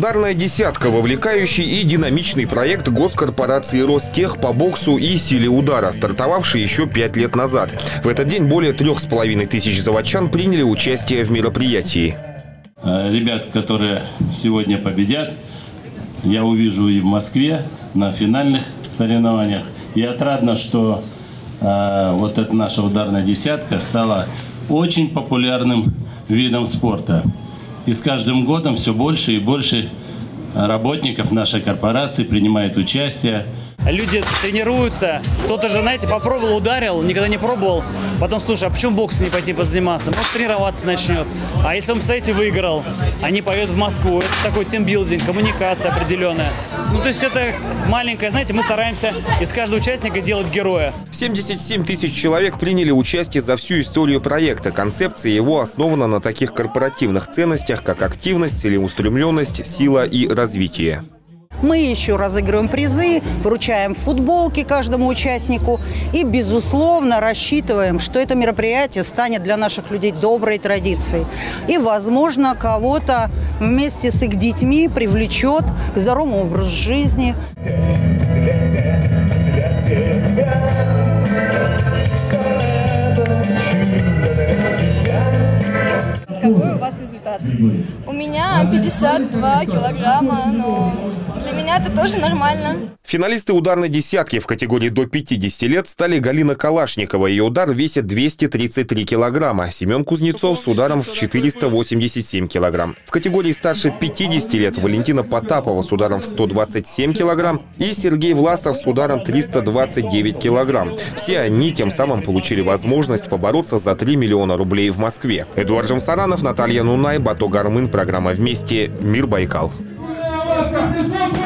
Ударная десятка – вовлекающий и динамичный проект госкорпорации «Ростех» по боксу и силе удара, стартовавший еще 5 лет назад. В этот день более 3500 заводчан приняли участие в мероприятии. Ребят, которые сегодня победят, я увижу и в Москве на финальных соревнованиях. И отрадно, что вот эта наша ударная десятка стала очень популярным видом спорта. И с каждым годом все больше и больше работников нашей корпорации принимает участие. Люди тренируются, кто-то же, знаете, попробовал, ударил, никогда не пробовал. Потом, слушай, а почему боксом не пойти позаниматься? Может, тренироваться начнет. А если он, кстати, выиграл, они поедут в Москву. Это такой тимбилдинг, коммуникация определенная. Ну, то есть это маленькое, знаете, мы стараемся из каждого участника делать героя. 77 тысяч человек приняли участие за всю историю проекта. Концепция его основана на таких корпоративных ценностях, как активность, целеустремленность, сила и развитие. Мы еще разыгрываем призы, вручаем футболки каждому участнику и, безусловно, рассчитываем, что это мероприятие станет для наших людей доброй традицией. И, возможно, кого-то вместе с их детьми привлечет к здоровому образу жизни. Какой у вас результат? У меня 52 килограмма, но для меня это тоже нормально. Финалисты ударной десятки в категории до 50 лет стали Галина Калашникова. Ее удар весит 233 килограмма. Семен Кузнецов с ударом в 487 килограмм. В категории старше 50 лет Валентина Потапова с ударом в 127 килограмм и Сергей Власов с ударом 329 килограмм. Все они тем самым получили возможность побороться за 3 миллиона рублей в Москве. Эдуард Жамсаранов, Наталья Нунай, Бато Гармын. Программа «Вместе. Мир Байкал».